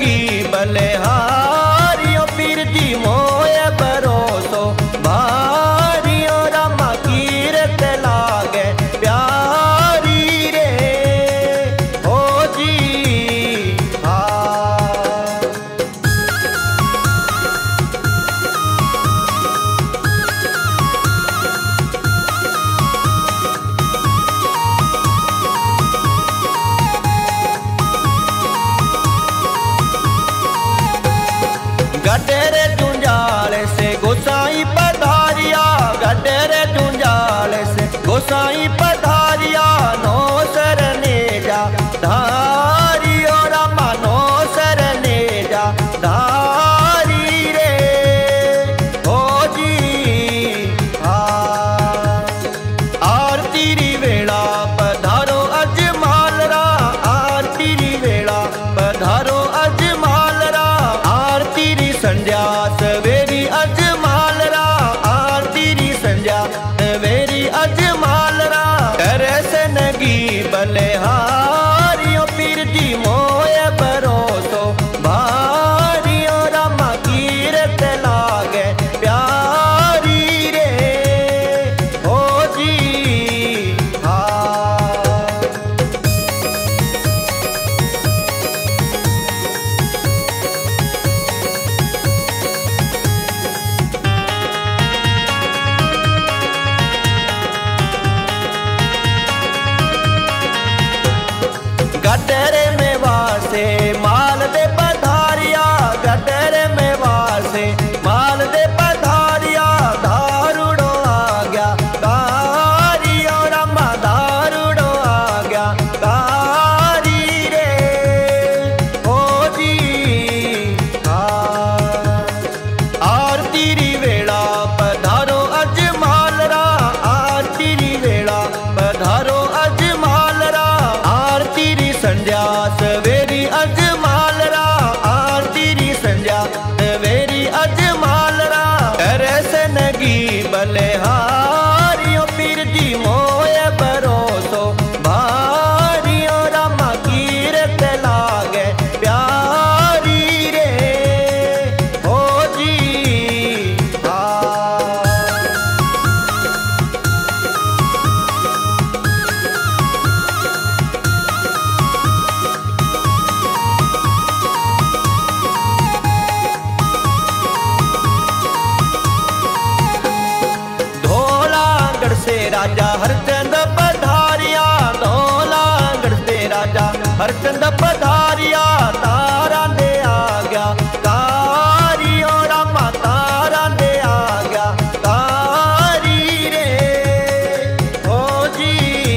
नगी बलिहारियो पीर जी मोय भरोसो भारियो रामा कीरत लागे प्यारी रे हो जी गडरे जुंजाल से गोसाई पधारिया, गडरे जुंजाल से गोसाई पधारिया, नो सरने जा धारियो रामा नो सरने जा धारी रे हो जी आरती री वेला पधारो अजमाल रा, आरती री वेला पधारो अजमाल रा, आरती री संध्या सवेरी अजमाल रा, आरती री संध्या सवेरी अजमाल रा, तरस नगी बलिहारियो पीर जी मोय भरोसो भारियो रामा कीरत लागे प्यारी रे हो जी गडरे में वासे माल दे पधारिया, गडरे में वासे माल दे पधारिया, दारुड़ो आ गया कारियो रामा दारुड़ो आ गया कारी रे हो जी आरती री वेला पधारो अजमाल रा, आरती री वेला पधारो अजमाल रा, आरती री संध्या सवेरी अजमाल रा, आरती री संध्या सवेरी अजमाल रा, तरस नगी बलिहारियो पीर जी मोय भरोसो भारियो रामा कीरत लागे प्यारी रे हो जी धौलागढ़ से राजा हरचंद पधारिया, धौलागढ़ से राजा हरचंद पधारिया, तारा दे आ गया कारियो रामा तारा दे आ गया कारी रे हो जी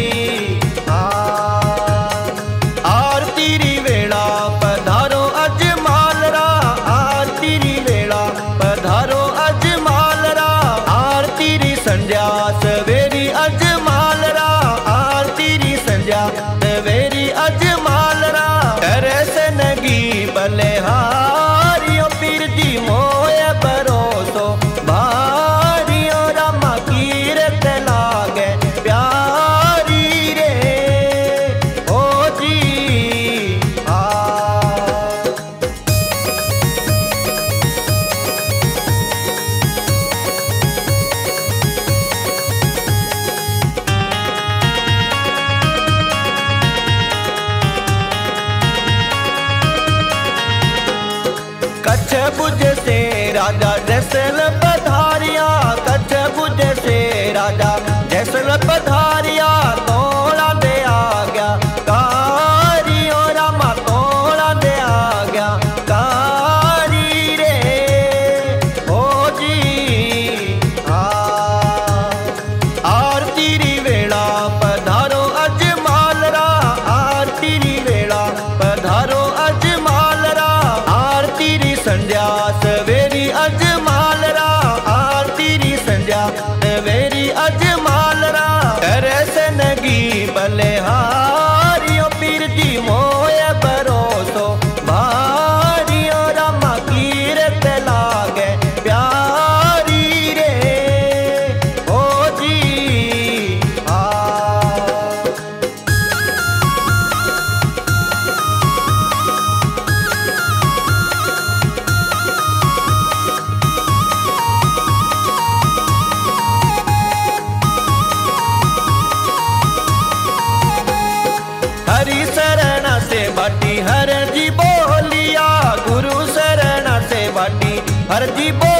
आरती री वेला पधारो अजमाल रा, आरती री वेला पधारो अजमाल रा, आरती री संध्या सवेरी अजमाल रा, आरती री संध्या सवेरी अजमाल रा, तरस नगी बलिहारियो पीर जी मोय भरोसो भारियो रामा कीरत लागे प्यारी रे हो जी कच्छ भुज से राजा जैसल पधारिया, कच्छ भुज से राजा जैसल पधारिया, तोड़ा दे आ गया कारियो रामा तोड़ा दे आ गया कारी रे हो जी आरती री वेला पधारो अजमाल रा, आरती री वेला पधारो अजमाल रा, आरती री संध्या सवेरी अजमाल रा, हरजी बोल